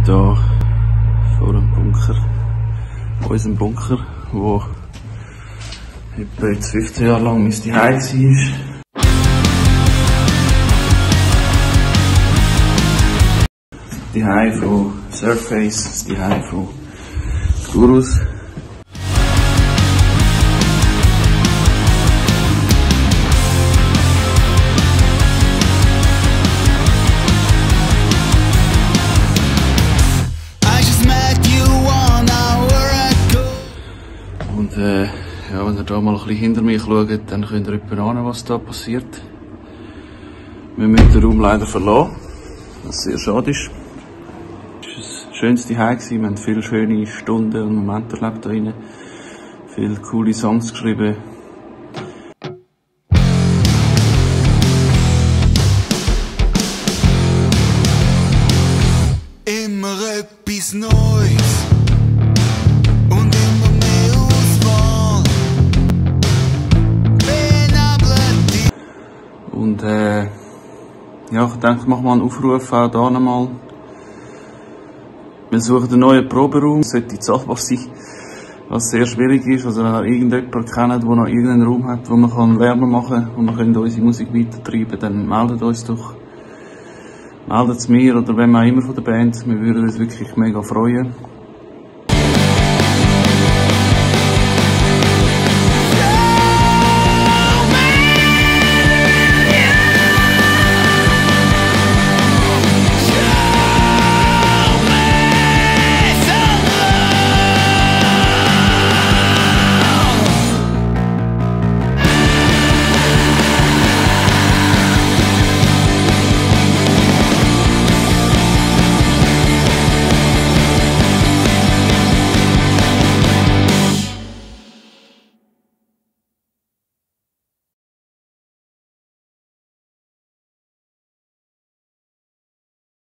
hier vor dem Bunker, unserem Bunker, wo etwa jetzt 15 Jahre lang mein Zuhause war. Das Zuhause von Surface, das Zuhause von Gurus. Und ja, wenn ihr da mal ein bisschen hinter mich schaut, dann könnt ihr etwa ahnen, was da passiert. Wir müssen den Raum leider verlassen, was sehr schade ist. Es war ein schönes Zuhause, wir haben viele schöne Stunden und Momente erlebt da drinnen. Viele coole Songs geschrieben. Immer etwas Neues und immer mehr Auswahl. Benabelt. Und ja, ich denke, ich mache mal einen Aufruf auch hier nochmal. Wir suchen einen neuen Proberaum, das sollte zahlbar sein, was sehr schwierig ist. Also wenn ihr irgendjemanden kennt, der noch irgendeinen Raum hat, wo man Lärm machen kann, wo wir unsere Musik weitertreiben können, dann meldet uns doch. Meldet es mir oder wem auch immer von der Band, wir würden uns wirklich mega freuen.